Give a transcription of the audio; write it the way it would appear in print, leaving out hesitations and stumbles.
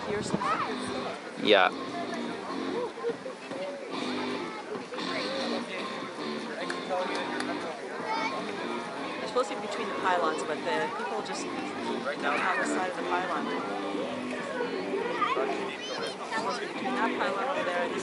here somewhere? Yeah. They're supposed to be between the pylons, but the people just keep going on the side of the pylon. It's supposed to be between that pylon over there and